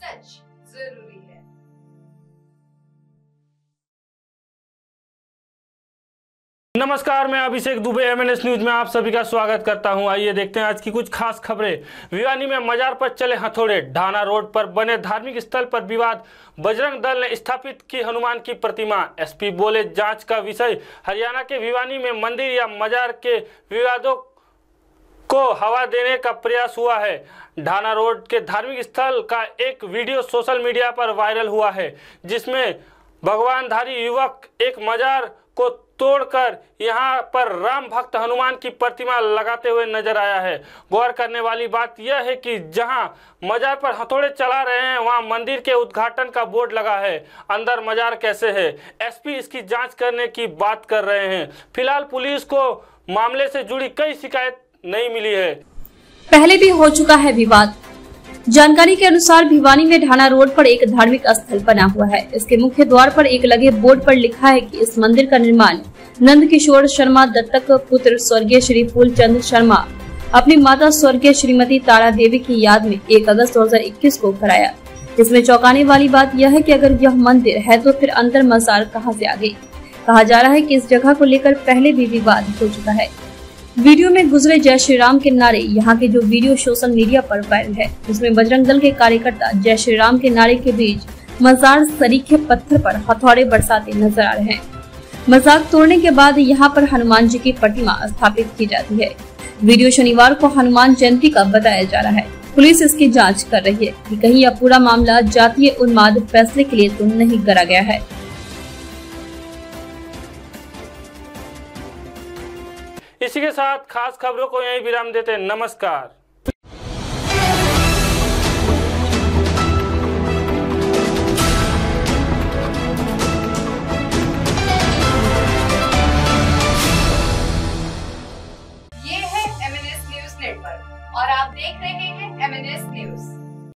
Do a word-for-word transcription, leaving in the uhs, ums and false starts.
सच जरूरी है। नमस्कार, मैं Abhishek Dube M N S news में आप सभी का स्वागत करता हूं। आइए देखते हैं आज की कुछ खास खबरें। भिवानी में मजार पर चले हथौड़े, ढाना रोड पर बने धार्मिक स्थल पर विवाद, बजरंग दल ने स्थापित की हनुमान की प्रतिमा। एसपी बोले जांच का विषय। हरियाणा के भिवानी में मंदिर या मजार के विवादों को हवा देने का प्रयास हुआ है। ढाना रोड के धार्मिक स्थल का एक वीडियो सोशल मीडिया पर वायरल हुआ है, जिसमें भगवानधारी युवक एक मजार को तोड़कर यहां पर राम भक्त हनुमान की प्रतिमा लगाते हुए नजर आया है। गौर करने वाली बात यह है कि जहां मजार पर हथौड़े चला रहे हैं, वहां मंदिर के उद्घाटन का बोर्ड लगा है। अंदर मजार कैसे है? एसपी इसकी जांच करने की बात कर रहे हैं। फिलहाल पुलिस को मामले से जुड़ी कई शिकायत नहीं मिली है। पहले भी हो चुका है विवाद। जानकारी के अनुसार भिवानी में ढाना रोड पर एक धार्मिक स्थल बना हुआ है। इसके मुख्य द्वार पर एक लगे बोर्ड पर लिखा है कि इस मंदिर का निर्माण नंद किशोर शर्मा दत्तक पुत्र स्वर्गीय श्री फूलचंद शर्मा अपनी माता स्वर्गीय श्रीमती तारा देवी की याद में एक अगस्त दो हजार इक्कीस को कराया। इसमें चौंकाने वाली बात यह है कि अगर यह मंदिर है तो फिर अंदर मजार कहां से आ गई। कहा जा रहा है कि इस जगह को लेकर पहले भी विवाद हो चुका है। वीडियो में गुजरे जय श्री राम के नारे, यहाँ के जो वीडियो सोशल मीडिया पर वायरल है, उसमें बजरंग दल के कार्यकर्ता जय श्री राम के नारे के बीच मजार सरीखे पत्थर पर हथौड़े बरसाते नजर आ रहे हैं। मजाक तोड़ने के बाद यहाँ पर हनुमान जी की प्रतिमा स्थापित की जाती है। वीडियो शनिवार को हनुमान जयंती का बताया जा रहा है। पुलिस इसकी जाँच कर रही है कि कहीं यह पूरा मामला जातीय उन्माद फैसले के लिए तो नहीं करा गया है। इसी के साथ खास खबरों को यहीं विराम देते हैं। नमस्कार।